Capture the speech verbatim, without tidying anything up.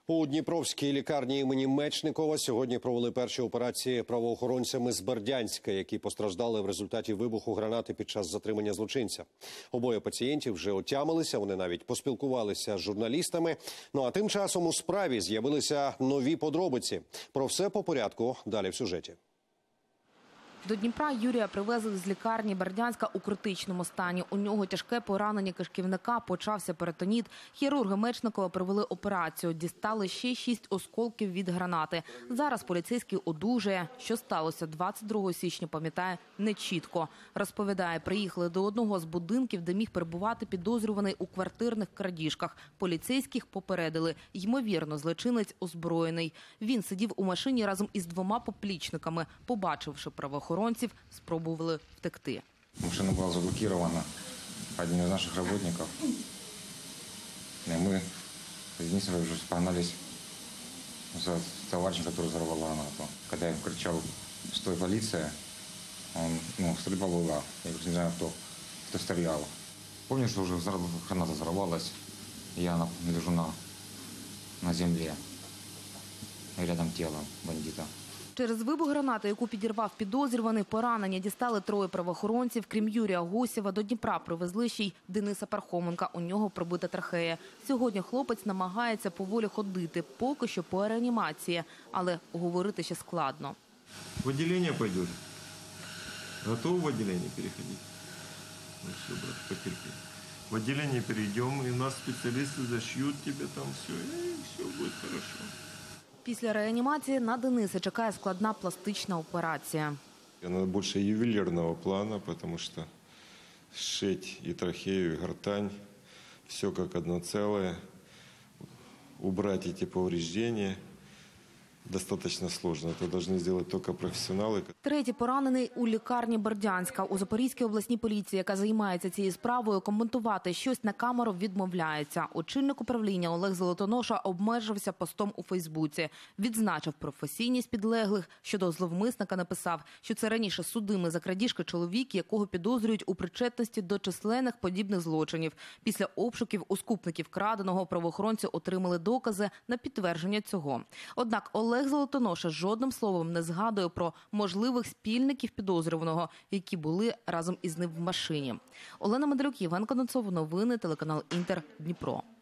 У Дніпровській лікарні імені Мечникова сьогодні провели перші операції правоохоронцями з Бердянська, які постраждали в результаті вибуху гранати під час затримання злочинця. Обоє пацієнтів вже отямилися, вони навіть поспілкувалися з журналістами. Ну а тим часом у справі з'явилися нові подробиці. Про все по порядку далі в сюжеті. До Дніпра Юрія привезли з лікарні Бердянська у критичному стані. У нього тяжке поранення кишківника, почався перитоніт. Хірурги Мечникова провели операцію. Дістали ще шість осколків від гранати. Зараз поліцейський одужує. Що сталося двадцять другого січня, пам'ятає нечітко. Розповідає, приїхали до одного з будинків, де міг перебувати підозрюваний у квартирних крадіжках. Поліцейських попередили. Ймовірно, злочинець озброєний. Він сидів у машині разом із двома поплічниками. Побачивши правоохоронців, Охоронців спробували втекти. Машина була заблокирована одним из наших работников. И мы с Денисовой уже погнались за товарищем, который взорвал гранату. Когда я кричал «Стой, полиция!», он, ну, стрельба была. Я не знаю, кто, кто стрелял. Помню, что уже граната взорвалась, и я лежу на, на земле, и рядом тело бандита. Через вибух гранати, яку підірвав підозрюваний, поранення дістали троє правоохоронців. Крім Юрія Госєва, до Дніпра привезли ще й Дениса Пархоменка. У нього пробита трахея. Сьогодні хлопець намагається поволі ходити, поки що по реанімації. Але говорити ще складно. В відділення пойдеш? Готовий в відділення переходити? Ну все, брат, потерпи. В відділення перейдемо, і у нас спеціалісти зашьють тебе там все, і все буде добре. Після реанімації на Дениса чекає складна пластична операція. Она больше ювелирного плана, потому что сшить и трахею, и гортань, все как одно целое, убрать эти повреждения достаточно сложно. Это должны сделать только профессионалы. Третій поранений у лікарні Бердянська. У Запорізькій обласній поліції, яка займається цією справою, коментувати щось на камеру відмовляється. Очільник управління Олег Золотоноша обмежився постом у Фейсбуці. Відзначив професійність підлеглих. Щодо зловмисника написав, що це раніше судимий за крадіжки чоловік, якого підозрюють у причетності до численних подібних злочинів. Після обшуків у скупників краденого правоохоронці отримали докази на підтвердження цього. Однак Олег Золотоноша жодним словом не згадує про можливих спільників підозрюваного, які були разом із ним в машині. Олена Медалюк, Євген Конденцов, новини, телеканал Інтер, Дніпро.